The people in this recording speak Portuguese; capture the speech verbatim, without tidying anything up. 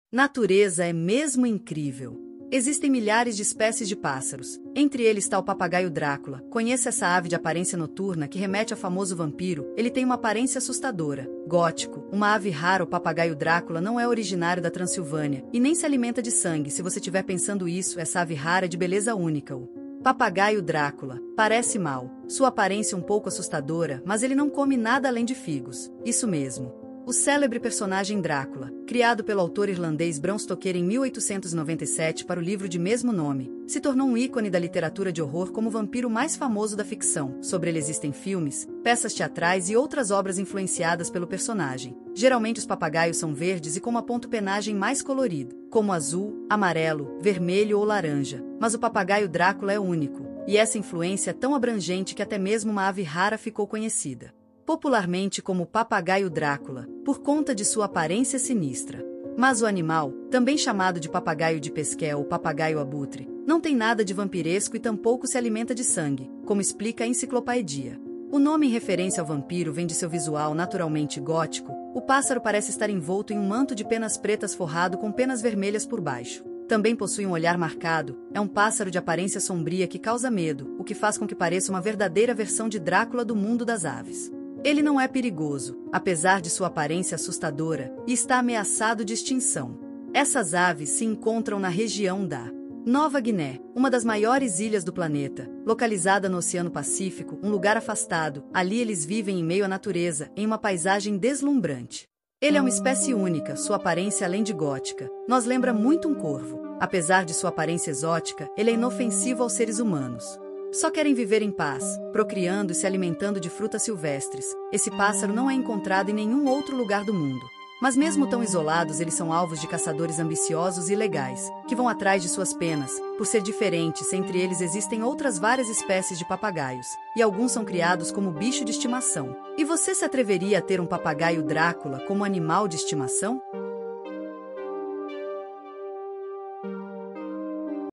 Natureza é mesmo incrível. Existem milhares de espécies de pássaros. Entre eles está o papagaio Drácula. Conheça essa ave de aparência noturna que remete ao famoso vampiro. Ele tem uma aparência assustadora. Gótico, uma ave rara, o papagaio Drácula não é originário da Transilvânia e nem se alimenta de sangue. Se você estiver pensando isso, essa ave rara é de beleza única. O papagaio Drácula parece mal. Sua aparência um pouco assustadora, mas ele não come nada além de figos. Isso mesmo. O célebre personagem Drácula, criado pelo autor irlandês Bram Stoker em mil oitocentos e noventa e sete para o livro de mesmo nome, se tornou um ícone da literatura de horror como o vampiro mais famoso da ficção. Sobre ele existem filmes, peças teatrais e outras obras influenciadas pelo personagem. Geralmente os papagaios são verdes e com uma ponto-penagem mais colorida, como azul, amarelo, vermelho ou laranja. Mas o papagaio Drácula é único, e essa influência é tão abrangente que até mesmo uma ave rara ficou conhecida popularmente como papagaio Drácula, por conta de sua aparência sinistra. Mas o animal, também chamado de papagaio de Pesquet ou papagaio abutre, não tem nada de vampiresco e tampouco se alimenta de sangue, como explica a enciclopédia. O nome em referência ao vampiro vem de seu visual naturalmente gótico. O pássaro parece estar envolto em um manto de penas pretas forrado com penas vermelhas por baixo. Também possui um olhar marcado, é um pássaro de aparência sombria que causa medo, o que faz com que pareça uma verdadeira versão de Drácula do mundo das aves. Ele não é perigoso, apesar de sua aparência assustadora, e está ameaçado de extinção. Essas aves se encontram na região da Nova Guiné, uma das maiores ilhas do planeta, localizada no Oceano Pacífico, um lugar afastado. Ali eles vivem em meio à natureza, em uma paisagem deslumbrante. Ele é uma espécie única, sua aparência além de gótica, nos lembra muito um corvo. Apesar de sua aparência exótica, ele é inofensivo aos seres humanos. Só querem viver em paz, procriando e se alimentando de frutas silvestres. Esse pássaro não é encontrado em nenhum outro lugar do mundo. Mas mesmo tão isolados, eles são alvos de caçadores ambiciosos e legais, que vão atrás de suas penas. Por ser diferentes, entre eles existem outras várias espécies de papagaios, e alguns são criados como bicho de estimação. E você se atreveria a ter um papagaio Drácula como animal de estimação?